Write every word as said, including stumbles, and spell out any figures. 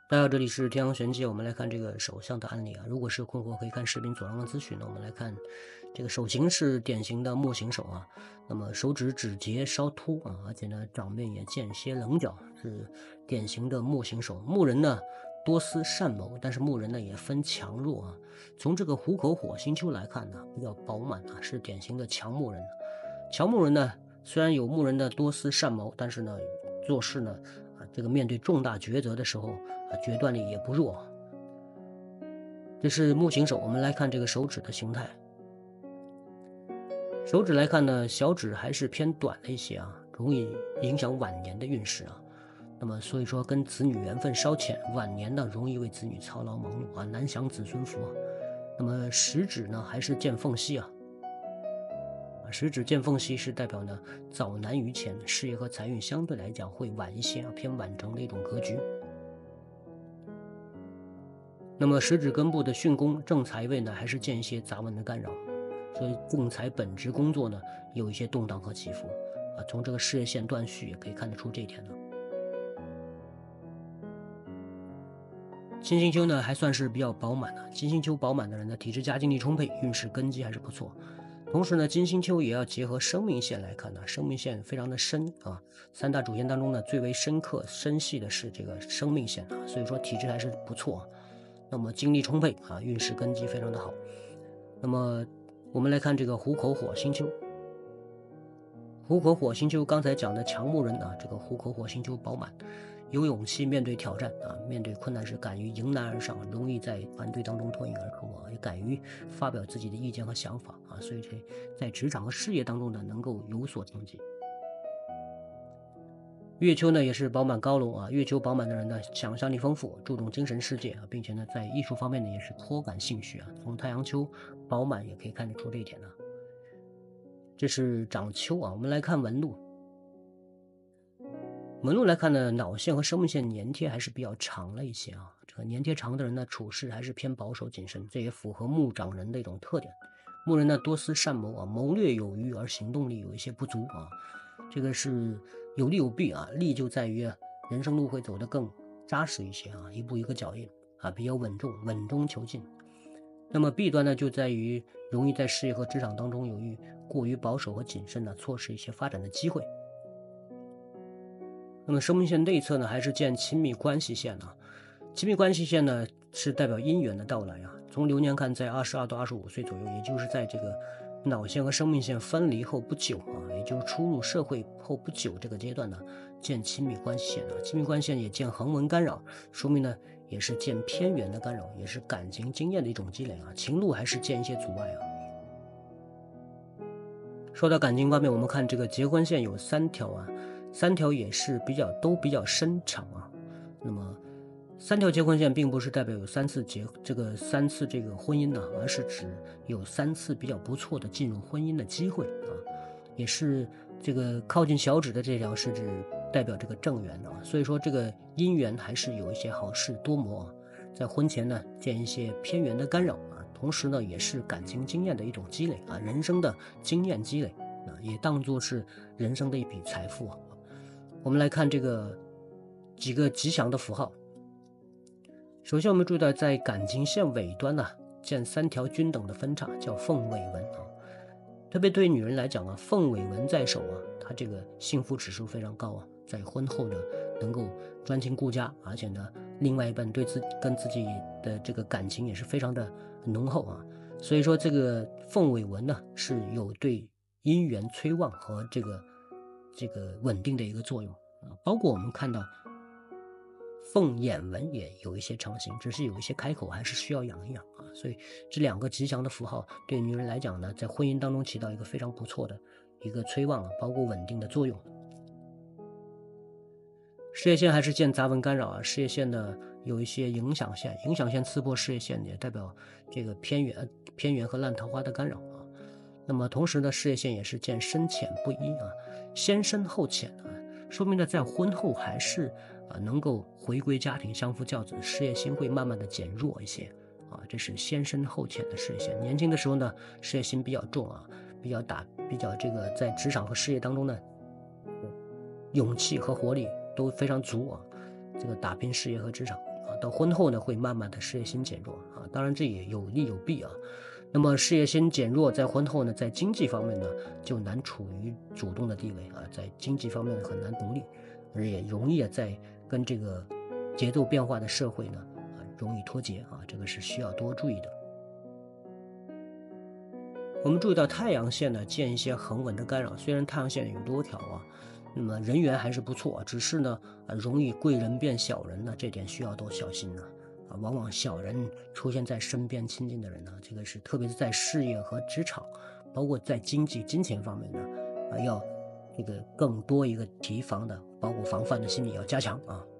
大家好，这里是天阳玄机，我们来看这个手相的案例啊。如果是困惑，可以看视频左上方咨询。那我们来看这个手型是典型的木型手啊，那么手指指节稍凸啊，而且呢掌面也见些棱角，是典型的木型手。木人呢多思善谋，但是木人呢也分强弱啊。从这个虎口火星丘来看呢，比较饱满啊，是典型的强木人。强木人呢虽然有木人的多思善谋，但是呢做事呢啊这个面对重大抉择的时候啊决断力也不弱。这是木型手，我们来看这个手指的形态。手指来看呢，小指还是偏短了一些啊，容易影响晚年的运势啊。那么所以说跟子女缘分稍浅，晚年呢容易为子女操劳忙碌啊，难享子孙福。那么食指呢还是见缝隙啊，食指见缝隙是代表呢早难于前，事业和财运相对来讲会晚一些啊，偏晚成的一种格局。那么食指根部的巽宫正财位呢，还是见一些杂文的干扰，所以正财本职工作呢有一些动荡和起伏啊。从这个事业线断续也可以看得出这一点呢。金星丘呢还算是比较饱满的，金星丘饱满的人呢，体质家精力充沛，运势根基还是不错。同时呢，金星丘也要结合生命线来看呢，生命线非常的深啊。三大主线当中呢，最为深刻深细的是这个生命线啊，所以说体质还是不错。那么精力充沛啊，运势根基非常的好。那么我们来看这个虎口火星丘。虎口火星丘刚才讲的强木人啊，这个虎口火星丘饱满，有勇气面对挑战啊，面对困难时敢于迎难而上，容易在团队当中脱颖而出啊，也敢于发表自己的意见和想法啊，所以这在职场和事业当中呢，能够有所成绩。月丘呢也是饱满高隆啊，月丘饱满的人呢，想象力丰富，注重精神世界啊，并且呢在艺术方面呢也是颇感兴趣啊。从太阳丘饱满也可以看得出这一点呢。这是长丘啊，我们来看纹路。纹路来看呢，脑线和生命线粘贴还是比较长了一些啊。这个粘贴长的人呢，处事还是偏保守谨慎，这也符合木长人的一种特点。木人呢多思善谋啊，谋略有余而行动力有一些不足啊。这个是有利有弊啊，利就在于人生路会走得更扎实一些啊，一步一个脚印啊，比较稳重，稳中求进。那么弊端呢，就在于容易在事业和职场当中由于过于保守和谨慎呢，错失一些发展的机会。那么生命线内侧呢，还是见亲密关系线啊。亲密关系线呢，是代表姻缘的到来啊。从流年看，在二十二到二十五岁左右，也就是在这个脑线和生命线分离后不久啊，也就是初入社会后不久这个阶段呢，见亲密关系线啊。亲密关系线也见横纹干扰，说明呢也是见偏缘的干扰，也是感情经验的一种积累啊。情路还是见一些阻碍啊。说到感情方面，我们看这个结婚线有三条啊，三条也是比较都比较深长啊。那么三条结婚线并不是代表有三次结这个三次这个婚姻呢，而是指有三次比较不错的进入婚姻的机会啊，也是这个靠近小指的这条是指代表这个正缘啊，所以说这个姻缘还是有一些好事多磨啊，在婚前呢见一些偏缘的干扰啊，同时呢也是感情经验的一种积累啊，人生的经验积累啊，也当作是人生的一笔财富啊。我们来看这个几个吉祥的符号。首先我们注意到在感情线尾端呢、啊、见三条均等的分叉，叫凤尾纹啊。特别对于女人来讲啊，凤尾纹在手啊，她这个幸福指数非常高啊，在婚后呢能够专情顾家，而且呢另外一半对自跟自己的这个感情也是非常的浓厚啊。所以说这个凤尾纹呢是有对姻缘催旺和这个这个稳定的一个作用啊。包括我们看到凤眼纹也有一些成型，只是有一些开口还是需要养一养啊。所以这两个吉祥的符号对女人来讲呢，在婚姻当中起到一个非常不错的一个催旺啊，包括稳定的作用。事业线还是见杂纹干扰啊，事业线呢有一些影响线，影响线刺破事业线也代表这个偏缘、偏缘和烂桃花的干扰啊。那么同时呢，事业线也是见深浅不一啊，先深后浅啊，说明呢在婚后还是啊能够回归家庭，相夫教子，事业心会慢慢的减弱一些啊，这是先深后浅的事业线。年轻的时候呢，事业心比较重啊，比较打，比较这个在职场和事业当中呢，勇气和活力都非常足啊，这个打拼事业和职场啊。 到婚后呢会慢慢的事业心减弱啊，当然这也有利有弊啊。那么事业心减弱，在婚后呢，在经济方面呢就难处于主动的地位啊，在经济方面很难独立，而也容易在跟这个节奏变化的社会呢啊容易脱节啊，这个是需要多注意的。我们注意到太阳线呢见一些横纹的干扰，虽然太阳线有多条啊，那么人缘还是不错，只是呢啊容易贵人变小人呢，这点需要多小心呢啊，往往小人出现在身边亲近的人呢，这个是特别是在事业和职场，包括在经济金钱方面呢啊要这个更多一个提防的，包括防范的心理要加强啊。